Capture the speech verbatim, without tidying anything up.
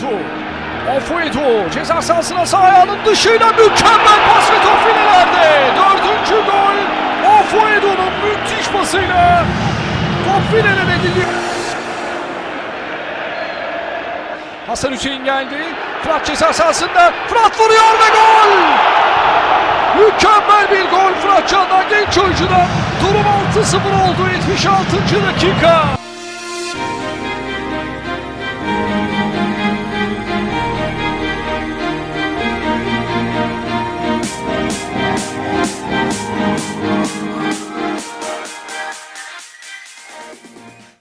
Ofuedu. Ofuedu ceza sahasına sağ ayağının dışıyla mükemmel pas ve top filelerde. Dördüncü gol Ofuedu'nun müthiş pasıyla top filelere gidiyor. Hasan Hüseyin geldi. Fırat ceza sahasında. Fırat vuruyor ve gol! Mükemmel bir gol Fırat Can'dan, genç oyuncudan. Durum altı sıfır oldu yetmiş altıncı dakika.